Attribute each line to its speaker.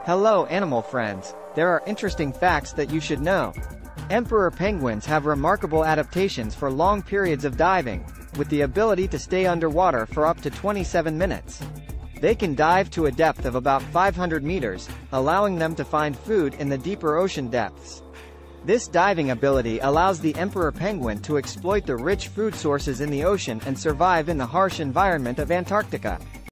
Speaker 1: Hello animal friends, there are interesting facts that you should know. Emperor penguins have remarkable adaptations for long periods of diving, with the ability to stay underwater for up to 27 minutes. They can dive to a depth of about 500 meters, allowing them to find food in the deeper ocean depths. This diving ability allows the emperor penguin to exploit the rich food sources in the ocean and survive in the harsh environment of Antarctica.